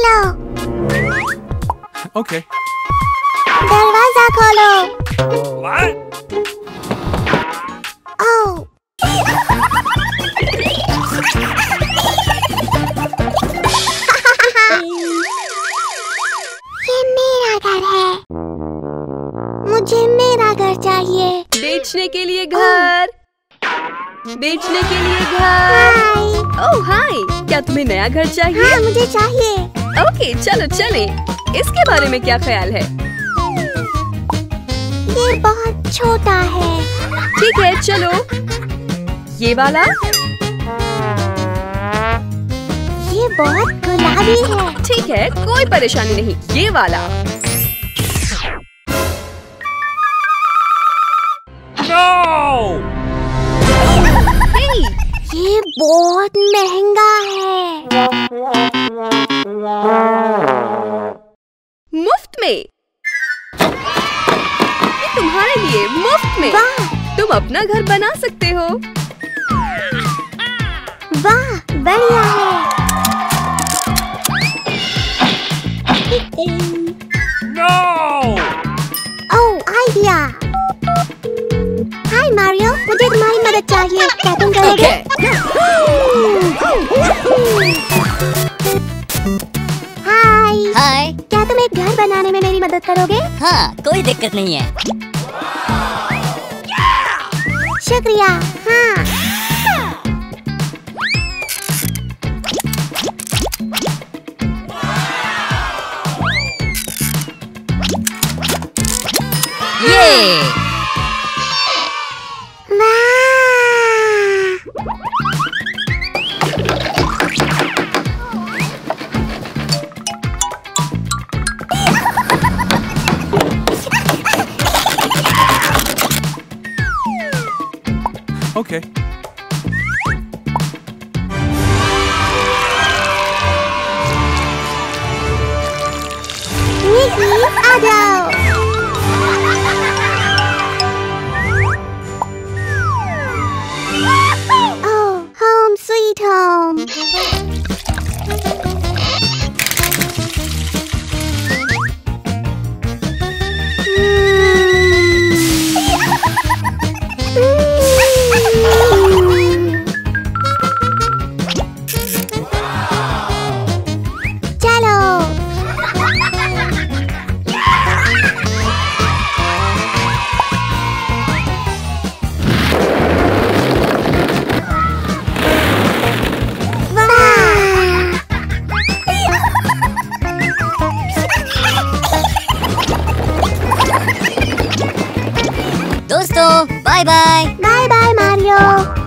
निकलो। ओके। दरवाजा खोलो। What? ओह। ये मेरा घर है। मुझे मेरा घर चाहिए। बेचने के लिए घर। बेचने के लिए घर। हाय। ओह हाय, क्या तुम्हें नया घर चाहिए? हाँ, मुझे चाहिए। ओके, चलो चले। इसके बारे में क्या ख्याल है? ये बहुत छोटा है। ठीक है, चलो। ये वाला? ये बहुत गुलाबी है। ठीक है, कोई परेशानी नहीं। ये वाला? No! हे, ये बहुत महंगा है। मुफ्त में? ये तुम्हारे लिए मुफ्त में। वाह, तुम अपना घर बना सकते हो। वाह, बढ़िया है। No! Oh, idea. Hi Mario, मुझे तुम्हारी मदद चाहिए। क्या तुम करोगे? हाय। हाय। क्या तुम एक घर बनाने में मेरी मदद करोगे? हाँ, कोई दिक्कत नहीं है। शुक्रिया। हाँ। ये Okay. निकी, आ जाओ। ओह, home sweet home। चलो। दोस्तों, bye bye. Bye bye Mario.